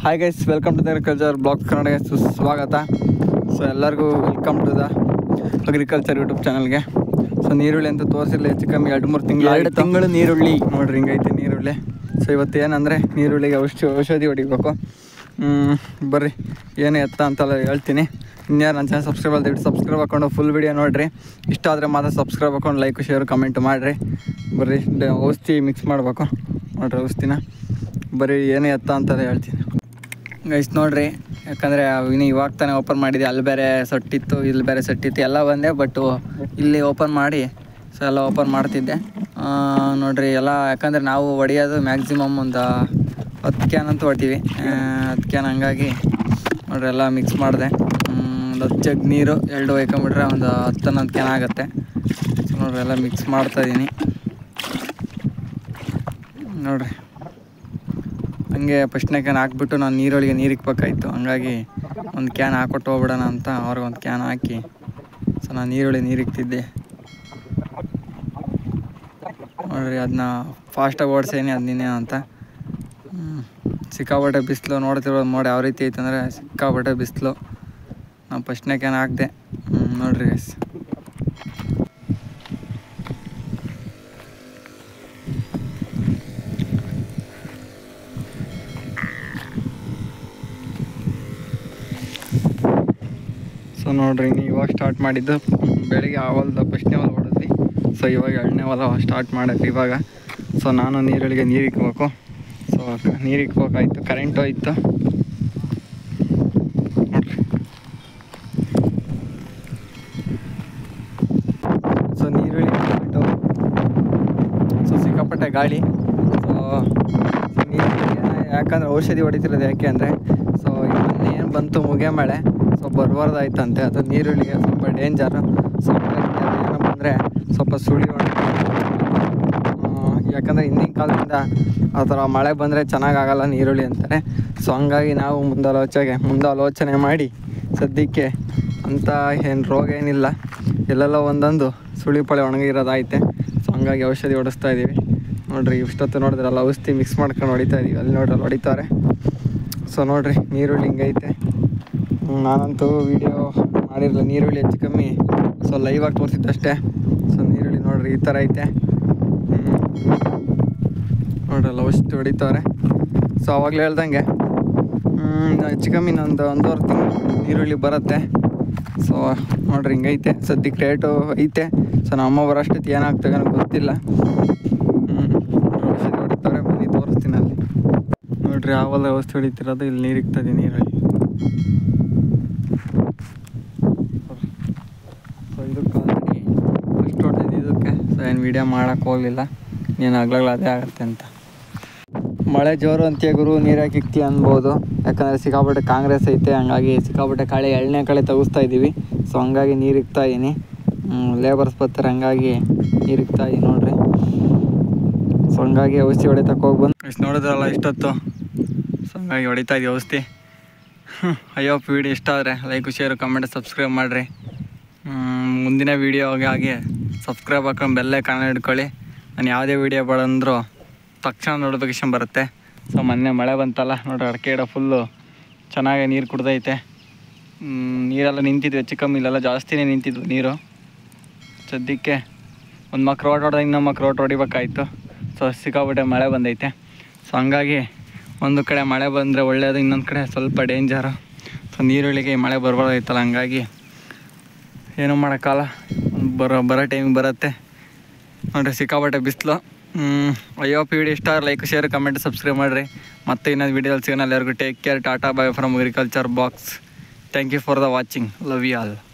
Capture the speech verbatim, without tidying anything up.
Hi guys, welcome to the agriculture blog ಕನ್ನಡಗೆ ಸುಸ್ವಾಗತ. So ಎಲ್ಲರಿಗೂ welcome to the agriculture YouTube ಚಾನಲ್ಗೆ. So ನೀರುಳ್ಳಿ ಅಂತ ತೋರಿಸಿಲ್ಲ, ಹೆಚ್ಚು ಕಮ್ಮಿ ಎರಡು ಮೂರು ತಿಂಗಳು ಎರಡು ತಿಂಗಳು ನೀರುಳ್ಳಿ ನೋಡ್ರಿ ಹಿಂಗೈತೆ ನೀರುಳ್ಳಿ. ಸೊ ಇವತ್ತು ಏನಂದರೆ ನೀರುಳ್ಳಿಗೆ ಔಷಧಿ ಔಷಧಿ ಹೊಡಿಬೇಕು. ಬರ್ರಿ ಏನು ಎತ್ತ ಅಂತೆಲ್ಲ ಹೇಳ್ತೀನಿ. ಇನ್ಯಾರು ನನ್ನ ಚಾನಲ್ ಸಬ್ಸ್ಕ್ರೈಬ್ ಅಂತ ಸಬ್ಸ್ಕ್ರೈಬ್ ಹಾಕೊಂಡು ಫುಲ್ ವೀಡಿಯೋ ನೋಡಿರಿ. ಇಷ್ಟ ಆದರೆ ಮಾತ್ರ ಸಬ್ಸ್ಕ್ರೈಬ್ ಹಾಕೊಂಡು ಲೈಕ್ ಶೇರ್ ಕಮೆಂಟ್ ಮಾಡಿರಿ. ಬರ್ರಿ ಔಷಧಿ ಮಿಕ್ಸ್ ಮಾಡಬೇಕು ನೋಡ್ರಿ. ಔಷಧಿನ ಬರೀ ಏನು ಎತ್ತ ಅಂತಾರೆ ಹೇಳ್ತೀನಿ ಗೈಸ್. ನೋಡಿರಿ, ಯಾಕಂದರೆ ಇನ್ನು ಇವಾಗ ತಾನೇ ಓಪನ್ ಮಾಡಿದೆ. ಅಲ್ಲಿ ಬೇರೆ ಸೊಟ್ಟಿತ್ತು, ಇಲ್ಲಿ ಬೇರೆ ಸೊಟ್ಟಿತ್ತು, ಎಲ್ಲ ಬಂದೆ. ಬಟ್ಟು ಇಲ್ಲಿ ಓಪನ್ ಮಾಡಿ ಸೊ ಎಲ್ಲ ಓಪನ್ ಮಾಡ್ತಿದ್ದೆ ನೋಡಿರಿ ಎಲ್ಲ. ಯಾಕಂದರೆ ನಾವು ಹೊಡಿಯೋದು ಮ್ಯಾಕ್ಸಿಮಮ್ ಒಂದು ಹತ್ತು ಕ್ಯಾನ್ ಅಂತೂ ಹೊಡ್ತೀವಿ. ಹತ್ತು ಕ್ಯಾನ್ ಹಂಗಾಗಿ ನೋಡಿರಿ ಎಲ್ಲ ಮಿಕ್ಸ್ ಮಾಡಿದೆ. ಒಂದು ಹತ್ತು ಜಗ್ ನೀರು ಎರಡು ಒಯ್ಕೊಂಬಿಟ್ರೆ ಒಂದು ಹತ್ತು ಹನ್ನೊಂದು ಕ್ಯಾನ್ ಆಗುತ್ತೆ. ಸೊ ನೋಡಿರಿ ಎಲ್ಲ ಮಿಕ್ಸ್ ಮಾಡ್ತಾಯಿದ್ದೀನಿ ನೋಡಿರಿ. ಹಂಗೆ ಫಸ್ಟ್ನೇ ಕ್ಯಾನ್ ಹಾಕ್ಬಿಟ್ಟು ನಾನು ನೀರೊಳಗೆ ನೀರು ಇಕ್ಬೇಕಾಯ್ತು. ಹಂಗಾಗಿ ಒಂದು ಕ್ಯಾನ್ ಹಾಕ್ಕೊಟ್ಟು ಹೋಗ್ಬಿಡೋಣ ಅಂತ ಅವ್ರಿಗೊಂದು ಕ್ಯಾನ್ ಹಾಕಿ ಸೊ ನಾನು ನೀರೊಳಗೆ ನೀರು ಇಕ್ತಿದ್ದೆ ನೋಡಿರಿ. ಅದನ್ನ ಫಾಸ್ಟಾಗಿ ಓಡಿಸೇನಿ ಅದನ್ನೇ ಅಂತ. ಸಿಕ್ಕಾಪಟ್ಟೆ ಬಿಸಿಲು ನೋಡ್ತಿರೋದು ನೋಡಿ ಯಾವ ರೀತಿ ಐತೆ ಅಂದರೆ ಸಿಕ್ಕಾಪಟ್ಟೆ ಬಿಸಿಲು. ನಾನು ಫಸ್ಟ್ನೇ ಕ್ಯಾನ್ ಹಾಕಿದೆ ನೋಡಿರಿ ಗೈಸ್. ಸೊ ನೋಡ್ರಿ, ನೀವು ಇವಾಗ ಸ್ಟಾರ್ಟ್ ಮಾಡಿದ್ದು ಬೆಳಿಗ್ಗೆ ಆ ಹೊಲ್ದ ಫಸ್ಟ್ನೇ ಹೊಲ ಹೊಡೆದ್ವಿ. ಸೊ ಇವಾಗ ಎರಡನೇ ಹೊಲ ಸ್ಟಾರ್ಟ್ ಮಾಡಿದ್ವಿ ಇವಾಗ. ಸೊ ನಾನು ನೀರೊಳಗೆ ನೀರು ಇಕ್ಬೇಕು. ಸೊ ನೀರು ಇಕ್ಬೇಕಾಯ್ತು, ಕರೆಂಟು ಹೋಯ್ತು ನೋಡ್ರಿ. ಸೊ ನೀರುಳ್ಳಿ ಇಟ್ಬಿಟ್ಟು ಸೊ ಸಿಕ್ಕಾಪಟ್ಟೆ ಗಾಳಿ. ಸೊ ನೀರುಳ್ಳಿ ಯಾಕಂದರೆ ಔಷಧಿ ಹೊಡಿತಿರೋದು ಯಾಕೆ ಅಂದರೆ ಸೊ ಇವನ್ನ ಏನು ಬಂತು ಮುಗೆ ಮಳೆ ಸ್ವಲ್ಪ ಬರಬಾರ್ದಾಯ್ತಂತೆ. ಅದು ನೀರುಳ್ಳಿಗೆ ಸ್ವಲ್ಪ ಡೇಂಜರು. ಸೊ ಏನೋ ಬಂದರೆ ಸ್ವಲ್ಪ ಸುಳಿ ಹೊಡೆ. ಯಾಕಂದರೆ ಹಿಂದಿನ ಕಾಲದಿಂದ ಆ ಥರ ಮಳೆ ಬಂದರೆ ಚೆನ್ನಾಗಾಗಲ್ಲ ನೀರುಳ್ಳಿ ಅಂತಾರೆ. ಸೊ ಹಂಗಾಗಿ ನಾವು ಮುಂದಾಲೋಚನೆ ಮುಂದಾಲೋಚನೆ ಮಾಡಿ ಸದ್ಯಕ್ಕೆ ಅಂಥ ಏನು ರೋಗ ಏನಿಲ್ಲ, ಎಲ್ಲೆಲ್ಲ ಒಂದೊಂದು ಸುಳಿ ಪಳೆ ಒಣಗಿರೋದೈತೆ. ಸೊ ಹಂಗಾಗಿ ಔಷಧಿ ಹೊಡಿಸ್ತಾ ಇದ್ದೀವಿ ನೋಡಿರಿ. ಇಷ್ಟೊತ್ತು ನೋಡಿದ್ರಲ್ಲ ಔಷಧಿ ಮಿಕ್ಸ್ ಮಾಡ್ಕೊಂಡು ಹೊಡಿತಾ ಇದ್ದೀವಿ. ಅಲ್ಲಿ ನೋಡ್ರಿ ಅಲ್ಲಿ ಹೊಡಿತಾರೆ. ಸೊ ನೋಡಿರಿ ನೀರುಳ್ಳಿ ಹಿಂಗೈತೆ. ನಾನಂತೂ ವೀಡಿಯೋ ಮಾಡಿರಲಿಲ್ಲ ನೀರುಳ್ಳಿ ಹೆಚ್ಚು ಕಮ್ಮಿ. ಸೊ ಲೈವಾಗಿ ತೋರಿಸಿದ್ದಷ್ಟೇ. ಸೊ ನೀರುಳ್ಳಿ ನೋಡಿರಿ ಈ ಥರ ಐತೆ ನೋಡ್ರಲ್ಲ ಔಷಧಿ ಹೊಡಿತಾರೆ. ಸೊ ಅವಾಗಲೇ ಹೇಳ್ದಂಗೆ ಹೆಚ್ಚು ಕಮ್ಮಿ ಇನ್ನೊಂದು ಒಂದೂವರೆ ತಿಂಗಳು ನೀರುಳ್ಳಿ ಬರುತ್ತೆ. ಸೊ ನೋಡಿರಿ ಹಿಂಗೈತೆ ಸದ್ಯಕ್ಕೆ ರೇಟು ಐತೆ. ಸೊ ನಮ್ಮ ಬರೋಷ್ಟೊತ್ತು ಏನಾಗ್ತದೆ ಗೊತ್ತಿಲ್ಲ. ಔಷಧಿ ಹೊಡಿತಾರೆ, ಬನ್ನಿ ತೋರಿಸ್ತೀನಿ ಅಲ್ಲಿ ನೋಡಿರಿ. ಆವಲ್ಲ ಔಷಧಿ ಹೊಡಿತಿರೋದು ಇಲ್ಲಿ ನೀರು ಇಕ್ತದೆ ನೀರುಳ್ಳಿ. ಸೊ ಇದಕ್ಕೆ ಆಲ್ರೆಡಿ ಫಸ್ಟ್ ಹೊಡೆದಿದ್ದು ಇದಕ್ಕೆ. ಸೊ ಏನು ವೀಡಿಯೋ ಮಾಡೋಕ್ಕೆ ಹೋಗಲಿಲ್ಲ, ನೀನು ಆಗ್ಲಾಗ್ಲ ಅದೇ ಆಗುತ್ತೆ ಅಂತ. ಮಳೆ ಜೋರು ಅಂತೀಯ ಗುರು, ನೀರು ಹಾಕಿ ಇಕ್ತಿ ಅನ್ಬೋದು. ಯಾಕಂದರೆ ಸಿಕ್ಕಾಪಟ್ಟೆ ಕಾಂಗ್ರೆಸ್ ಐತೆ, ಹಂಗಾಗಿ ಸಿಕ್ಕಾಪಟ್ಟೆ ಕಳೆ ಎಳ್ಳೆ ಕಳೆ ತೆಗಿಸ್ತಾ ಇದ್ದೀವಿ. ಸೊ ಹಂಗಾಗಿ ನೀರು ಇಕ್ತಾ ಇದ್ದೀನಿ. ಲೇಬರ್ಸ್ ಬರ್ತಾರೆ, ಹಂಗಾಗಿ ನೀರು ಇಕ್ತಾ ಇದ್ದೀನಿ ನೋಡಿರಿ. ಸೊ ಹಂಗಾಗಿ ಔಷಧಿ ಹೊಡಿತಕ್ಕೆ ಹೋಗಿ ಬಂದು ಇಷ್ಟು ನೋಡಿದ್ರಲ್ಲ ಇಷ್ಟೊತ್ತು. ಸೊ ಹಂಗಾಗಿ ಹೊಡಿತಾ ಇದ್ದೀವಿ ಔಷಧಿ. ಅಯ್ಯೋ ವೀಡಿಯೋ ಇಷ್ಟ ಆದರೆ ಲೈಕ್ ಶೇರ್ ಕಮೆಂಟ್ ಸಬ್ಸ್ಕ್ರೈಬ್ ಮಾಡಿರಿ. ಮುಂದಿನ ವೀಡಿಯೋಗೆ ಹಾಗೆ ಸಬ್ಸ್ಕ್ರೈಬ್ ಹಾಕೊಂಡು ಬೆಲ್ಲೇ ಕಾಣ ಹಿಡ್ಕೊಳ್ಳಿ. ನಾನು ಯಾವುದೇ ವೀಡಿಯೋ ಬಂದರೂ ತಕ್ಷಣ ನೋಟಿಫಿಕೇಶನ್ ಬರುತ್ತೆ. ಸೊ ಮೊನ್ನೆ ಮಳೆ ಬಂತಲ್ಲ ನೋಡ್ರಿ, ಅಡಿಕೆ ಗಿಡ ಫುಲ್ಲು ಚೆನ್ನಾಗಿ ನೀರು ಕುಡ್ದೈತೆ. ನೀರೆಲ್ಲ ನಿಂತಿದ್ವು, ಹೆಚ್ಚು ಕಮ್ಮಿ ಇಲ್ಲೆಲ್ಲ ಜಾಸ್ತಿನೇ ನಿಂತಿದ್ವು ನೀರು. ಸದ್ಯಕ್ಕೆ ಒಂದು ಮಕ್ಕ ರೋಡ್ ಹೊಡೆದಾಗ ಇನ್ನೊಂದು ಮಕ್ಕ ರೋಡ್ ಹೊಡಿಬೇಕಾಯ್ತು. ಸೊ ಸಿಕ್ಕಾಪಟ್ಟೆ ಮಳೆ ಬಂದೈತೆ. ಸೊ ಹಂಗಾಗಿ ಒಂದು ಕಡೆ ಮಳೆ ಬಂದರೆ ಒಳ್ಳೆಯದು, ಇನ್ನೊಂದು ಕಡೆ ಸ್ವಲ್ಪ ಡೇಂಜರು. ಸೊ ನೀರುಳ್ಳಿಗೆ ಮಳೆ ಬರ್ಬಾರ್ದಾಯ್ತಲ್ಲ, ಹಂಗಾಗಿ ಏನೂ ಮಾಡೋಕ್ಕಲ್ಲ. ಬರೋ ಬರೋ ಟೈಮಿಗೆ ಬರುತ್ತೆ ನೋಡಿರಿ. ಸಿಕ್ಕಾಪಟ್ಟೆ ಬಿಸಿಲು. ಅಯ್ಯೋ ವಿಡಿಯೋ ಇಷ್ಟ ಲೈಕ್ ಶೇರ್ ಕಮೆಂಟ್ ಸಬ್ಸ್ಕ್ರೈಬ್ ಮಾಡಿರಿ. ಮತ್ತೆ ಇನ್ನೊಂದು ವೀಡಿಯೋದಲ್ಲಿ ಸಿಗೋಣ. ಎಲ್ಲರಿಗೂ take care, tata bye from agriculture box. Thank you for the watching. Love you all.